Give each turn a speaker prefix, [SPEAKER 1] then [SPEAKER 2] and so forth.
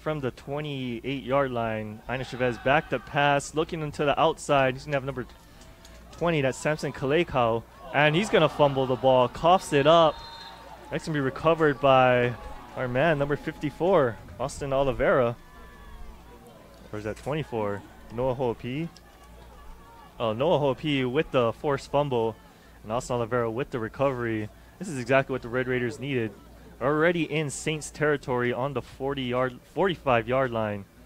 [SPEAKER 1] from the 28-yard line. Ina Chavez back to pass, looking into the outside. He's going to have number 20, that's Samson Kalekau. And he's going to fumble the ball, coughs it up. That's going to be recovered by our man, number 54, Austin Olivera. Or is that 24? Noah Hoopii. Oh, Noah Hoopii with the forced fumble. And Austin Olivera with the recovery. This is exactly what the Red Raiders needed. Already in Saints territory on the 45-yard line.